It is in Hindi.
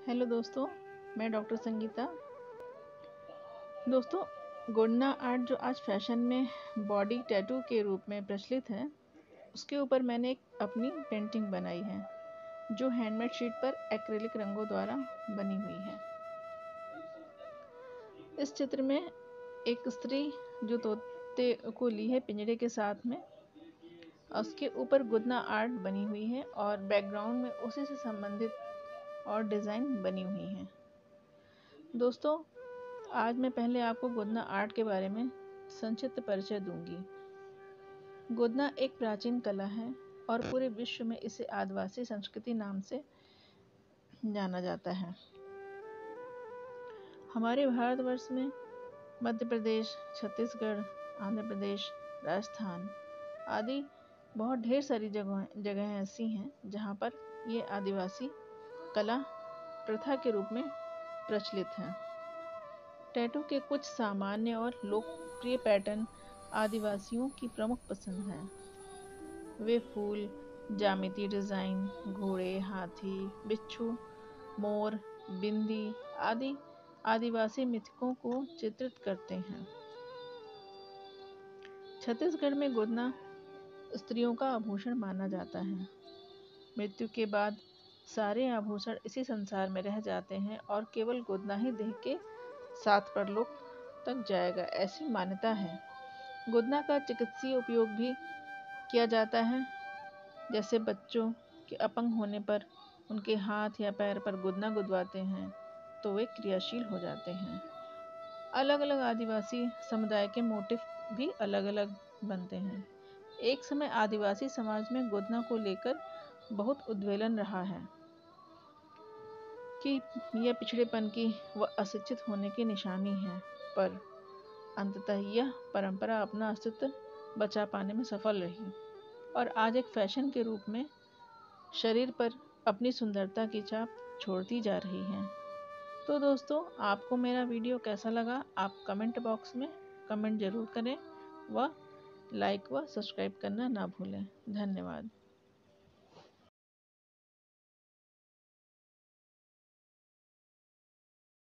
हेलो दोस्तों, मैं डॉक्टर संगीता। दोस्तों, गोंडा आर्ट जो आज फैशन में बॉडी टैटू के रूप में प्रचलित है, उसके ऊपर मैंने एक अपनी पेंटिंग बनाई है जो हैंडमेड शीट पर एक्रिलिक रंगों द्वारा बनी हुई है। इस चित्र में एक स्त्री जो तोते को ली है पिंजरे के साथ में, उसके ऊपर गोंडा आर्ट बनी हुई है और बैकग्राउंड में उसी से संबंधित और डिज़ाइन बनी हुई हैं। दोस्तों, आज मैं पहले आपको गोंडा आर्ट के बारे में संक्षिप्त परिचय दूंगी। गोंडा एक प्राचीन कला है और पूरे विश्व में इसे आदिवासी संस्कृति नाम से जाना जाता है। हमारे भारतवर्ष में मध्य प्रदेश, छत्तीसगढ़, आंध्र प्रदेश, राजस्थान आदि बहुत ढेर सारी जगहें ऐसी हैं जहाँ पर ये आदिवासी कला प्रथा के रूप में प्रचलित है। टैटू के कुछ सामान्य और लोकप्रिय पैटर्न आदिवासियों की प्रमुख पसंद हैं। वे फूल, ज्यामितीय डिजाइन, घोड़े, हाथी, बिच्छू, मोर, बिंदी आदि आदिवासी मिथकों को चित्रित करते हैं। छत्तीसगढ़ में गोंडा स्त्रियों का आभूषण माना जाता है। मृत्यु के बाद सारे आभूषण इसी संसार में रह जाते हैं और केवल गोंडा ही देह के साथ परलोक तक जाएगा, ऐसी मान्यता है। गोंडा का चिकित्सीय उपयोग भी किया जाता है। जैसे बच्चों के अपंग होने पर उनके हाथ या पैर पर गोंडा गुदवाते हैं तो वे क्रियाशील हो जाते हैं। अलग अलग आदिवासी समुदाय के मोटिफ भी अलग अलग बनते हैं। एक समय आदिवासी समाज में गोंडा को लेकर बहुत उद्वेलन रहा है कि यह पिछड़ेपन की व अशिक्षित होने की निशानी है, पर अंततः यह परंपरा अपना अस्तित्व बचा पाने में सफल रही और आज एक फैशन के रूप में शरीर पर अपनी सुंदरता की छाप छोड़ती जा रही है। तो दोस्तों, आपको मेरा वीडियो कैसा लगा, आप कमेंट बॉक्स में कमेंट जरूर करें व लाइक व सब्सक्राइब करना ना भूलें। धन्यवाद।